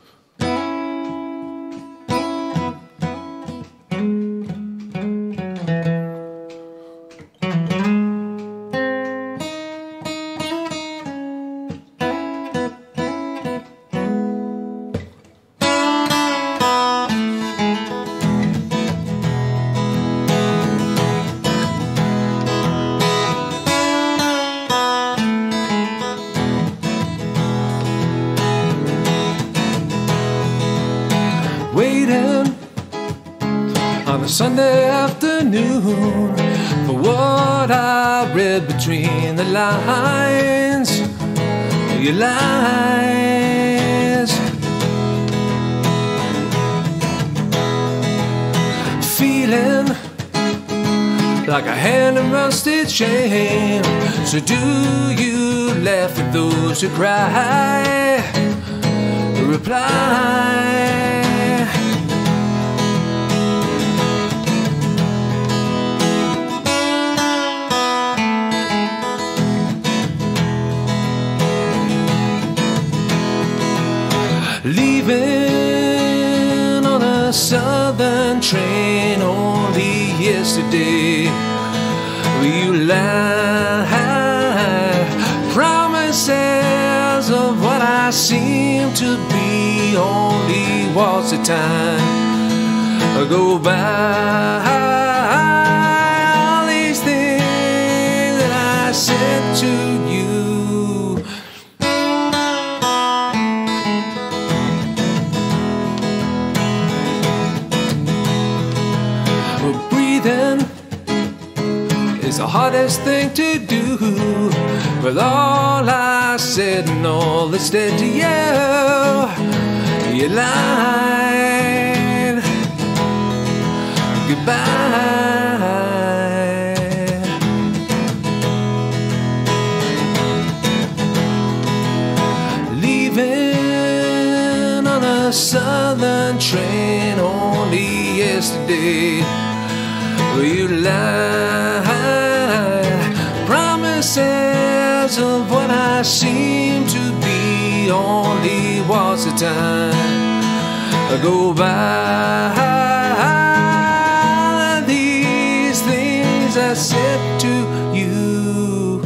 Waiting on a Sunday afternoon for what I read between the lines, your lies. Feeling like a hand in rusted chain. So do you laugh at those who cry? Reply. Leaving on a southern train only yesterday. You lie, promises of what I seem to be. Only watch the time go by. All these things that I said to you. It's the hardest thing to do. With all I said and all that's dead to you, you lied. Goodbye. Leaving on a southern train only yesterday. You lie, promises because of what I seem to be. Only was the time I go by. These things I said to you.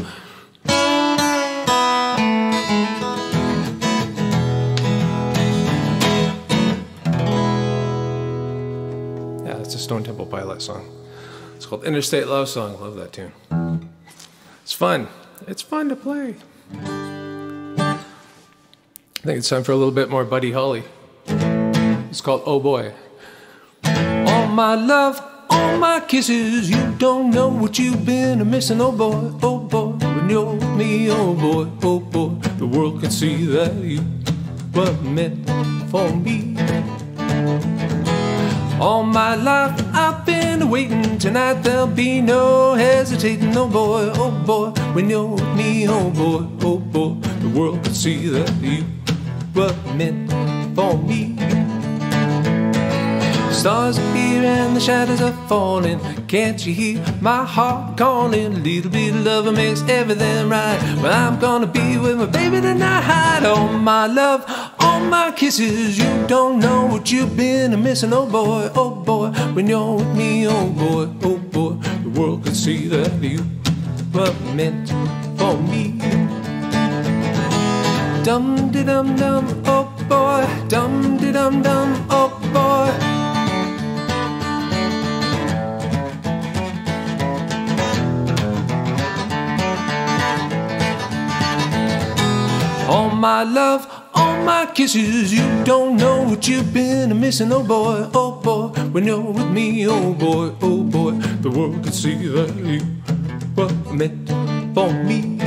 Yeah, it's a Stone Temple Pilot song. It's called Interstate Love Song. Love that tune. It's fun. It's fun to play. I think it's time for a little bit more Buddy Holly. It's called Oh Boy. All my love, all my kisses, you don't know what you've been missing. Oh boy, oh boy, when you're with me. Oh boy, oh boy, the world can see that you were meant for me. All my life I've been waiting. Tonight there'll be no hesitating. Oh boy, oh boy, when you're with me. Oh boy, oh boy, the world can see that you were meant for me. Stars appear and the shadows are falling. Can't you hear my heart calling? A little bit of love makes everything right. Well, I'm gonna be with my baby tonight. All my love, all my kisses, you don't know what you've been missing. Oh boy, oh boy, when you're with me. Oh boy, oh boy, the world can see that you were meant for me. Dum de dum dum, oh boy, dum de dum dum, oh boy. All my love, all my kisses, you don't know what you've been missing. Oh boy, oh boy, when you're with me. Oh boy, oh boy, the world can see that you were meant for me.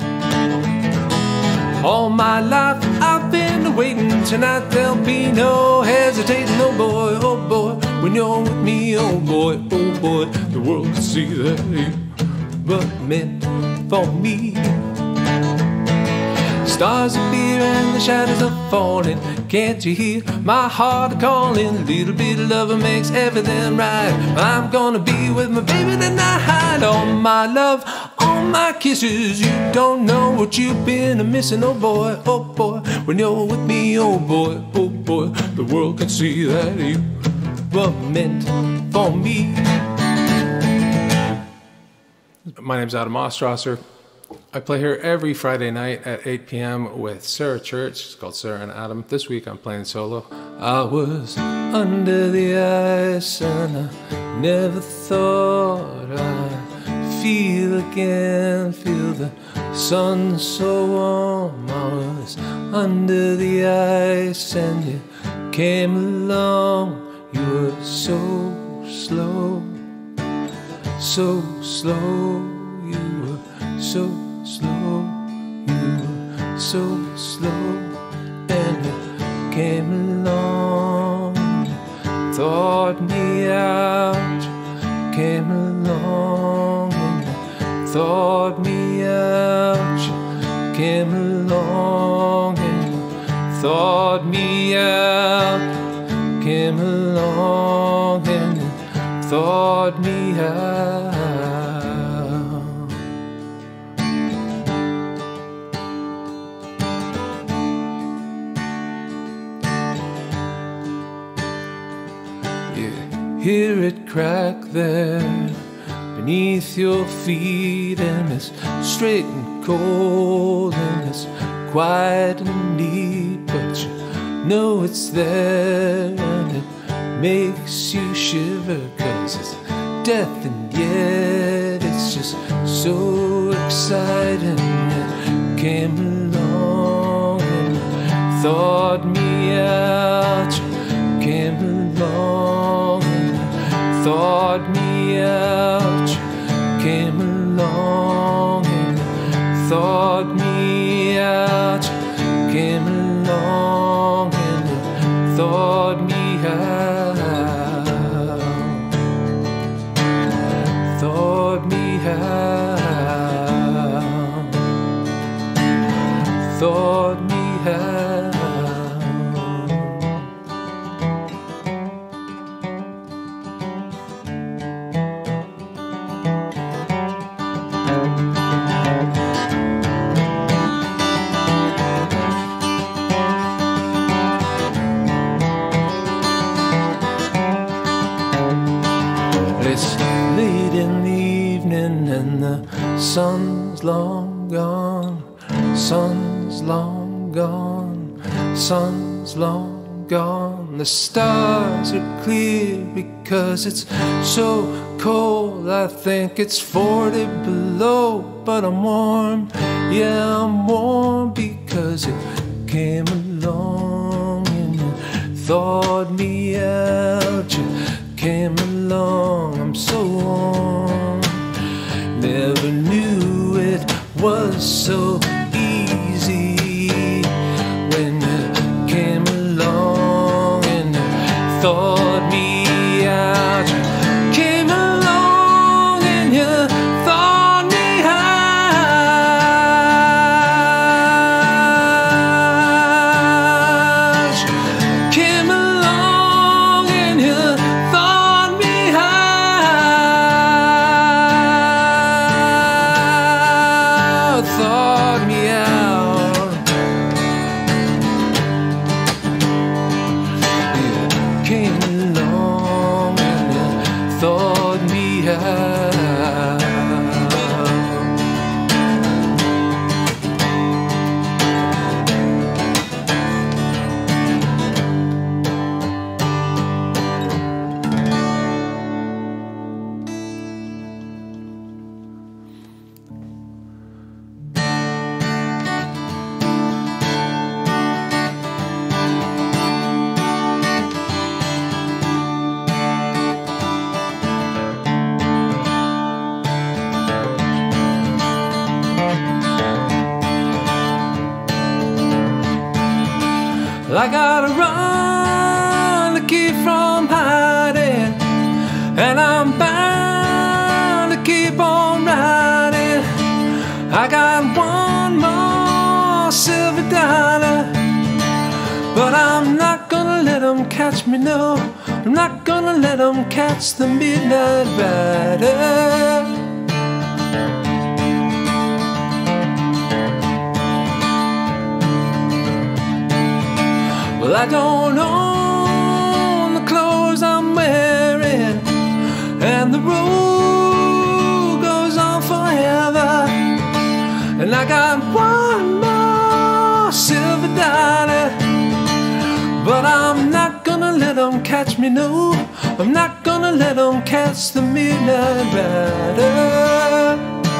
All my life I've been waiting. Tonight there'll be no hesitating. Oh boy, oh boy, when you're with me. Oh boy, oh boy, the world can see that you were meant for me. Stars appear and the shadows are falling. Can't you hear my heart calling? A little bit of love makes everything right. I'm gonna be with my baby tonight. All my love, all my kisses, you don't know what you've been missing. Oh boy, oh boy, when you're with me. Oh boy, oh boy, the world can see that you were meant for me. My name's Adam Ostrosser. I play here every Friday night at eight p m with Sarah Church. It's called Sarah and Adam. This week I'm playing solo. I was under the ice and I never thought I'd feel again, feel the sun so warm. I was under the ice and you came along. You were so slow, so slow. You were so slow, you were so slow, and you came along, thought me out, came along, and you thought me out, came along, and you thought me out, came along, and you thought me out. Hear it crack there beneath your feet, and it's straight and cold, and it's quiet and neat, but you know it's there, and it makes you shiver, 'cause it's death and yet it's just so exciting. It came along and thawed me out, you came along and thawed me out, you came along and thawed me out, you came along and thawed me out, thawed me out, thawed me out. morning and the sun's long gone, sun's long gone, sun's long gone. The stars are clear because it's so cold. I think it's forty below, but I'm warm. Yeah, I'm warm because it came along and you thawed me out. You came along, I'm so warm. Never knew it was so easy when you came along and you thawed me out. You came along and you thawed me out. You came along and you thawed me out, thawed me out. You came along and you thawed me out. I gotta run to keep from hiding, and I'm bound to keep on riding. I got one more silver dollar, but I'm not gonna let them catch me, no. I'm not gonna let them catch the midnight rider. Well, I don't own the clothes I'm wearing, and the road goes on forever. And I got one more silver dollar, but I'm not gonna let them catch me, no. I'm not gonna let them catch the midnight rider.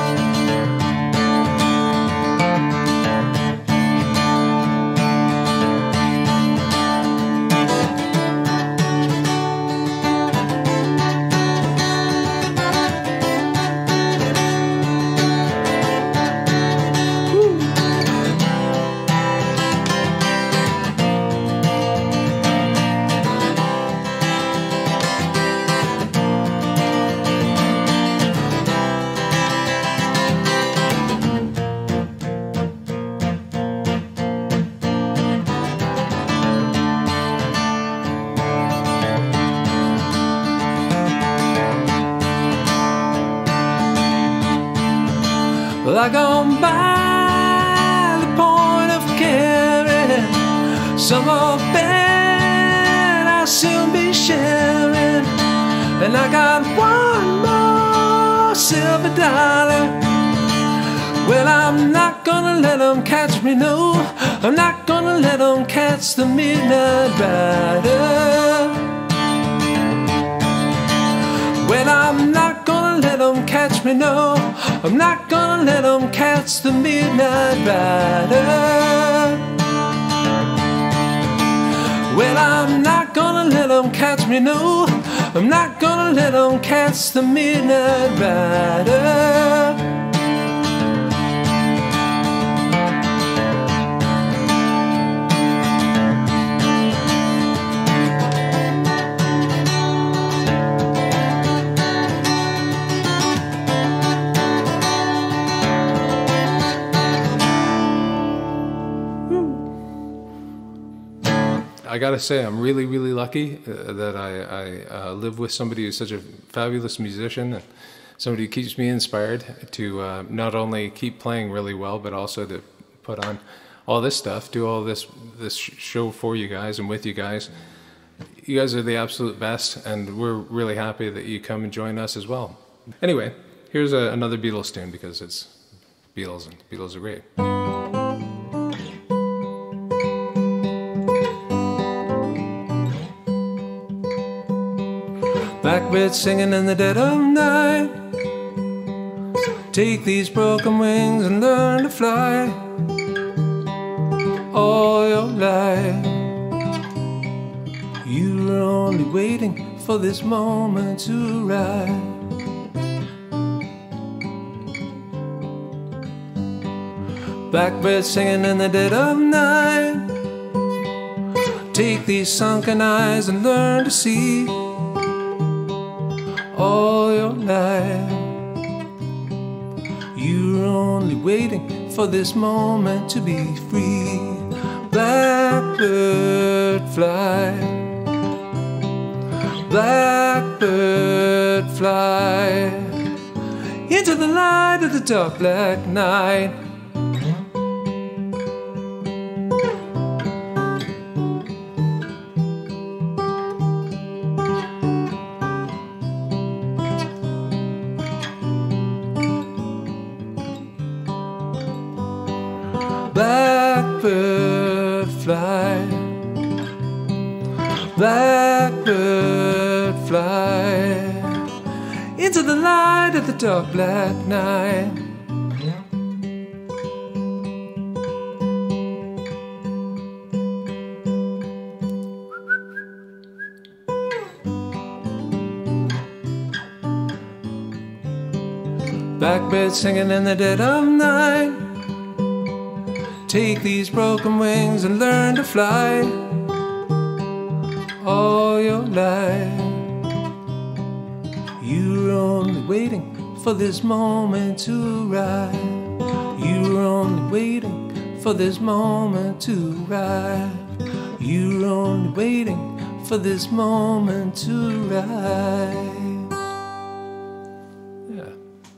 Well, I gone by the point of caring. Some of that I'll soon be sharing. And I got one more silver dollar. Well, I'm not gonna let them catch me, no. I'm not gonna let them catch the midnight rider. Well, I'm not gonna let them catch me, no. I'm not gonna let them catch the midnight rider. Well, I'm not gonna let them catch me, no. I'm not gonna let them catch the midnight rider. I gotta say, I'm really, really lucky uh, that I, I uh, live with somebody who's such a fabulous musician, and somebody who keeps me inspired to uh, not only keep playing really well, but also to put on all this stuff, do all this this show for you guys and with you guys. You guys are the absolute best, and we're really happy that you come and join us as well. Anyway, Here's a, another Beatles tune because it's Beatles and Beatles are great. Blackbird singing in the dead of night. Take these broken wings and learn to fly all your life. You were only waiting for this moment to rise. Blackbird singing in the dead of night. Take these sunken eyes and learn to see all your life. You were only waiting for this moment to be free. Blackbird fly, blackbird fly into the light of the dark black night. Blackbird fly, blackbird fly into the light of the dark black night. Blackbird singing in the dead of night. Take these broken wings and learn to fly all your life. You were only waiting for this moment to arrive. You were only waiting for this moment to arrive. You were only waiting for this moment to arrive. Yeah.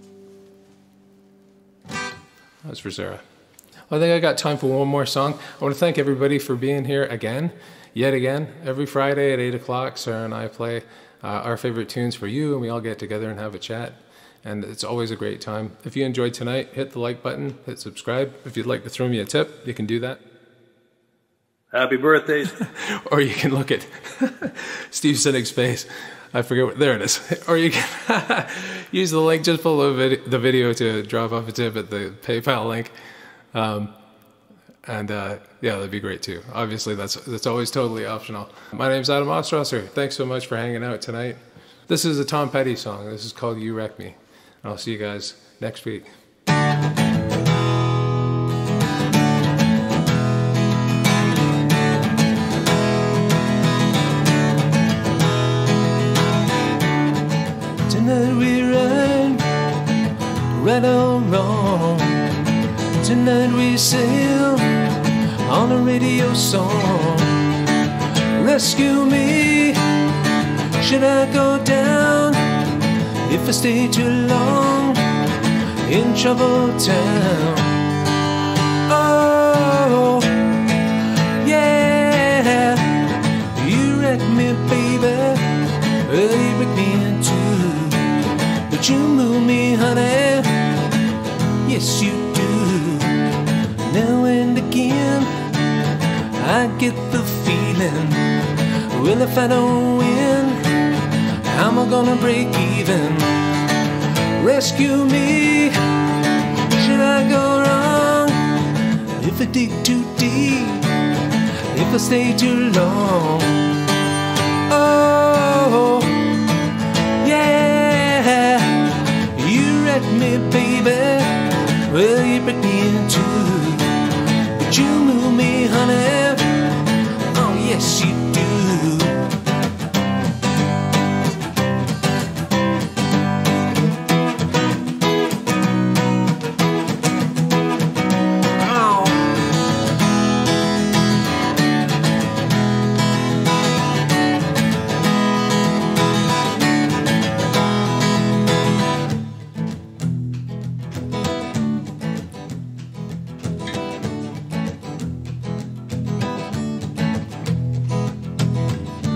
That's for Sarah. I think I got time for one more song. I want to thank everybody for being here again, yet again. Every Friday at eight o'clock, Sarah and I play uh, our favorite tunes for you, and we all get together and have a chat. And it's always a great time. If you enjoyed tonight, hit the like button, hit subscribe. If you'd like to throw me a tip, you can do that. Happy birthday. Or you can look at Steve Sinnick's face. I forget what, there it is. Or you can use the link just below vid the video to drop off a tip at the PayPal link. Um, and uh, yeah, that'd be great too. Obviously, that's that's always totally optional. My name's Adam Ostrosser. Thanks so much for hanging out tonight. This is a Tom Petty song. This is called You Wreck Me. And I'll see you guys next week. Tonight we ride, right or wrong. Tonight we sail on a radio song. Rescue me, should I go down if I stay too long in Trouble Town? Oh, yeah, you wreck me, baby. Well, you wreck me in two, but you move me, honey. Yes, you do. Now and again, I get the feeling, well, if I don't win, how am I gonna break even? Rescue me, should I go wrong if I dig too deep, if I stay too long? Oh, yeah, you wreck me, baby. Well, you break me in two, but you move me, honey. Oh, yes, you do.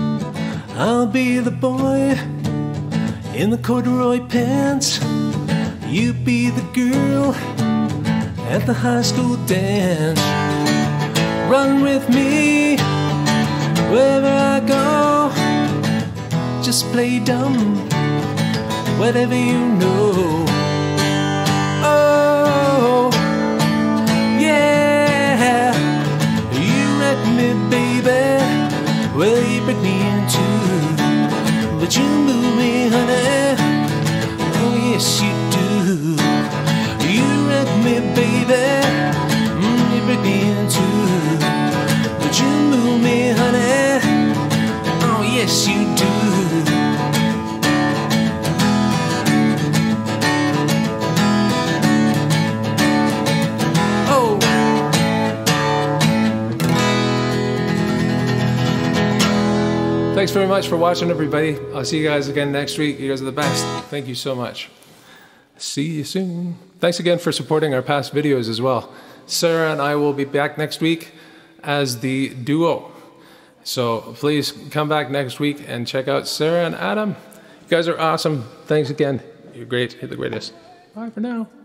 I'll be the boy in the corduroy pants. You be the girl at the high school dance. Run with me wherever I go. Just play dumb, whatever you know. Oh, yeah. You wreck me, baby. Well, you break me in two, but you move me, honey. Oh, yes, you do. You wreck me, baby. Mm, you break me in two, but you move me, honey. Oh, yes, you do. Thanks very much for watching, everybody. I'll see you guys again next week. You guys are the best. Thank you so much. See you soon. Thanks again for supporting our past videos as well. Sarah and I will be back next week as the duo. So please come back next week and check out Sarah and Adam. You guys are awesome. Thanks again. You're great. You're the greatest. Bye for now.